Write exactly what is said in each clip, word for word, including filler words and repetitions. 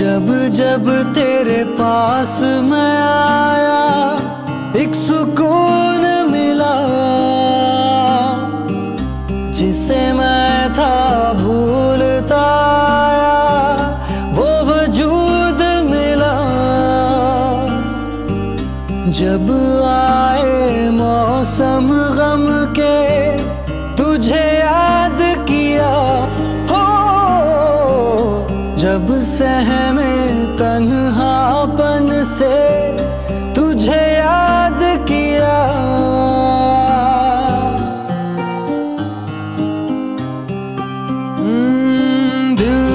जब जब तेरे पास मैं आया एक सुकून मिला, जिसे मैं था भूलता आया वो वजूद मिला। जब आए मौसम गम के तुझे याद किया, हो जब सहमे तन्हापन से तुझे याद किया। दिल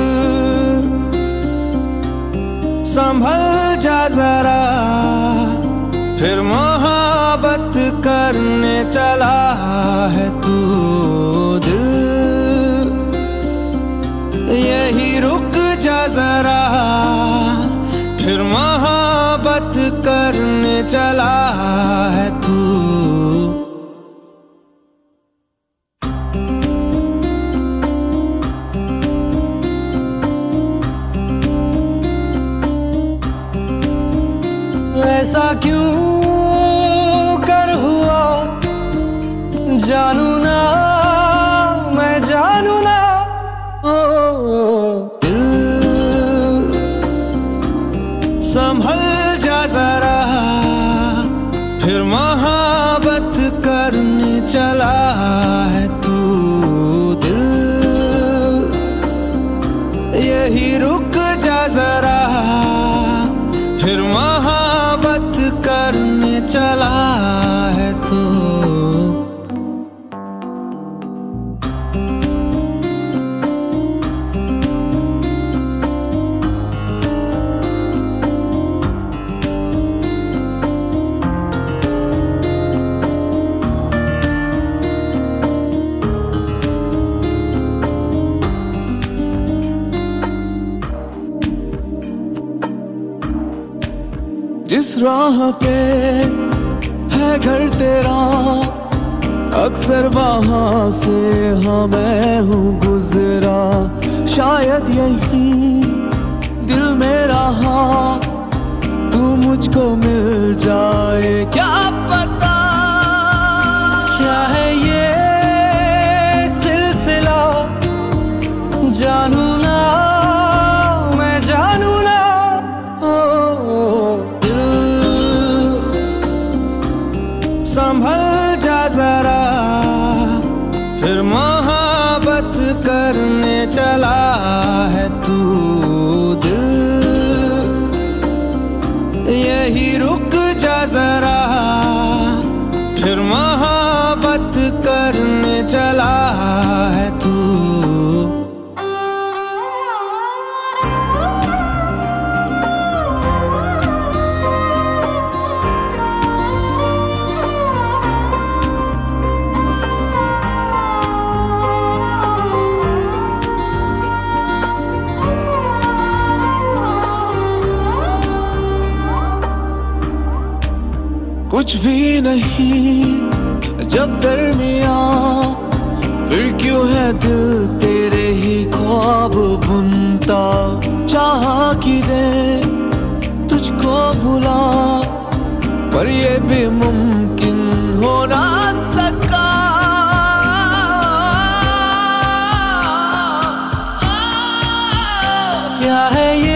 संभल जा जरा, फिर मोहब्बत करने चला है तू। दिल यही रुक जा जरा, फिर मोहब्बत करने चला है तू। ऐसा क्यों कर हुआ जानू ना, मैं जानू ना। ओ दिल संभल जा जरा, फिर मोहब्बत करने चला है तू। दिल यही रुक जा जरा, फिर मोहब्बत करने चला है तू। जिस राह पे है घर तेरा, अक्सर वहां से हाँ मैं हूँ गुजरा। शायद यही दिल मेरा हाँ तू मुझको मिल जाए, क्या पता। क्या है ये सिलसिला जानू ना, मैं जानू ना। संभल जा जरा, फिर मोहब्बत करने चला है तू। दिल यही रुक जा जरा, फिर मोहब्बत करने चला है तू। कुछ भी नहीं जब दरमियाँ, फिर क्यों है दिल तेरे ही ख्वाब बुनता। चाहा कि दे तुझको भुला, पर ये भी मुमकिन हो ना सका। क्या है ये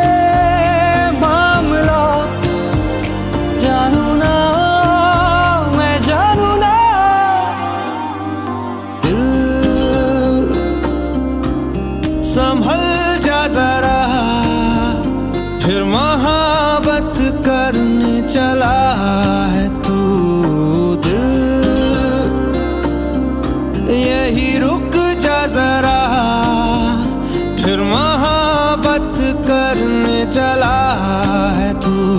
संभल जा जरा, फिर मोहब्बत करने चला है तू। दिल यही रुक जा जरा, फिर मोहब्बत करने चला है तू।